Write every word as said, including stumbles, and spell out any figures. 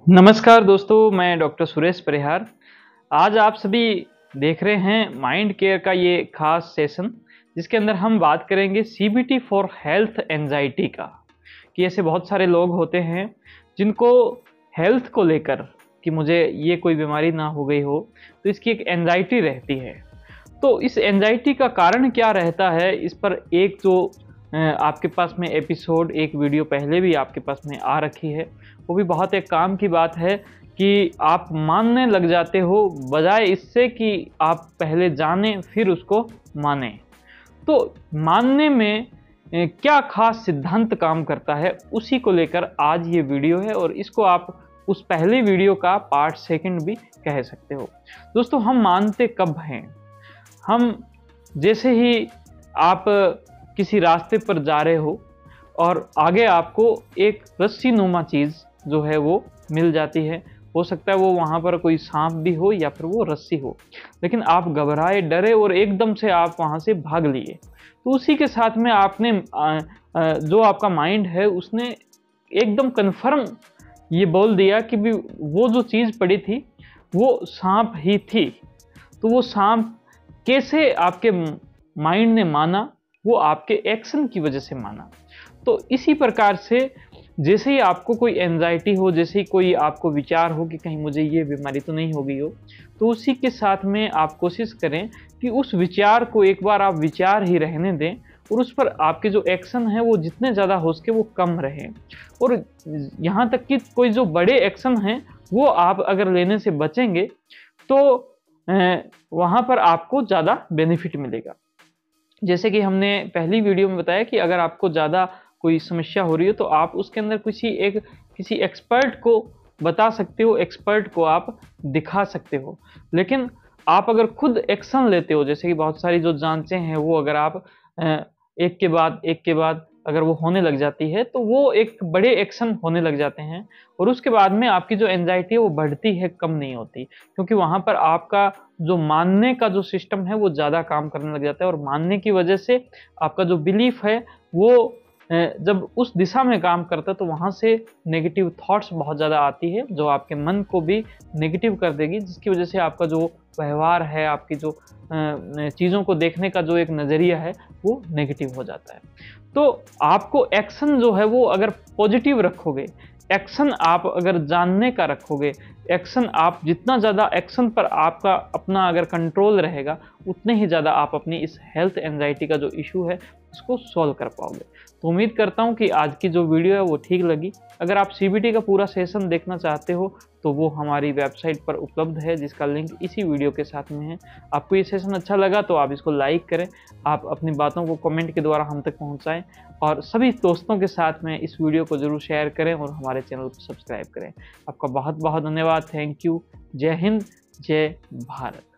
नमस्कार दोस्तों, मैं डॉक्टर सुरेश परिहार। आज आप सभी देख रहे हैं माइंड केयर का ये खास सेशन, जिसके अंदर हम बात करेंगे सीबीटी फॉर हेल्थ एंजाइटी का। कि ऐसे बहुत सारे लोग होते हैं जिनको हेल्थ को लेकर कि मुझे ये कोई बीमारी ना हो गई हो, तो इसकी एक एंजाइटी रहती है। तो इस एंजाइटी का कारण क्या रहता है, इस पर एक जो अ, आपके पास में एपिसोड एक वीडियो पहले भी आपके पास में आ रखी है। वो भी बहुत एक काम की बात है कि आप मानने लग जाते हो बजाय इससे कि आप पहले जानें फिर उसको मानें। तो मानने में अ, क्या खास सिद्धांत काम करता है, उसी को लेकर आज ये वीडियो है और इसको आप उस पहले वीडियो का पार्ट सेकंड भी कह सकते हो। दोस्तों, हम मानते कब हैं? हम जैसे ही आप किसी रास्ते पर जा रहे हो और आगे आपको एक रस्सी नुमा चीज़ जो है वो मिल जाती है। हो सकता है वो वहाँ पर कोई सांप भी हो या फिर वो रस्सी हो, लेकिन आप घबराए, डरे और एकदम से आप वहाँ से भाग लिए। तो उसी के साथ में आपने आ, आ, जो आपका माइंड है उसने एकदम कन्फर्म ये बोल दिया कि भी वो जो चीज़ पड़ी थी वो सांप ही थी। तो वो सांप कैसे आपके माइंड ने माना? वो आपके एक्शन की वजह से माना। तो इसी प्रकार से जैसे ही आपको कोई एंजाइटी हो, जैसे ही कोई आपको विचार हो कि कहीं मुझे ये बीमारी तो नहीं हो गई हो, तो उसी के साथ में आप कोशिश करें कि उस विचार को एक बार आप विचार ही रहने दें और उस पर आपके जो एक्शन है वो जितने ज़्यादा हो सके वो कम रहें। और यहाँ तक कि कोई जो बड़े एक्शन हैं वो आप अगर लेने से बचेंगे तो वहाँ पर आपको ज़्यादा बेनिफिट मिलेगा। जैसे कि हमने पहली वीडियो में बताया कि अगर आपको ज़्यादा कोई समस्या हो रही है तो आप उसके अंदर किसी एक किसी एक्सपर्ट को बता सकते हो, एक्सपर्ट को आप दिखा सकते हो। लेकिन आप अगर खुद एक्शन लेते हो, जैसे कि बहुत सारी जो जांचें हैं वो अगर आप एक के बाद एक के बाद अगर वो होने लग जाती है तो वो एक बड़े एक्शन होने लग जाते हैं और उसके बाद में आपकी जो एंजाइटी है वो बढ़ती है, कम नहीं होती। क्योंकि वहाँ पर आपका जो मानने का जो सिस्टम है वो ज़्यादा काम करने लग जाता है और मानने की वजह से आपका जो बिलीफ है वो जब उस दिशा में काम करता है तो वहाँ से नेगेटिव थॉट्स बहुत ज़्यादा आती है जो आपके मन को भी नेगेटिव कर देगी, जिसकी वजह से आपका जो व्यवहार है, आपकी जो चीज़ों को देखने का जो एक नज़रिया है वो नेगेटिव हो जाता है। तो आपको एक्शन जो है वो अगर पॉजिटिव रखोगे, एक्शन आप अगर जानने का रखोगे, एक्शन आप जितना ज़्यादा एक्शन पर आपका अपना अगर कंट्रोल रहेगा, उतने ही ज़्यादा आप अपनी इस हेल्थ एंजाइटी का जो इशू है उसको सॉल्व कर पाओगे। तो उम्मीद करता हूँ कि आज की जो वीडियो है वो ठीक लगी। अगर आप सीबीटी का पूरा सेशन देखना चाहते हो तो वो हमारी वेबसाइट पर उपलब्ध है, जिसका लिंक इसी वीडियो के साथ में है। आपको ये सेशन अच्छा लगा तो आप इसको लाइक करें, आप अपनी बातों को कमेंट के द्वारा हम तक पहुंचाएं और सभी दोस्तों के साथ में इस वीडियो को जरूर शेयर करें और हमारे चैनल को सब्सक्राइब करें। आपका बहुत बहुत धन्यवाद। Thank you. जय हिंद, जय भारत।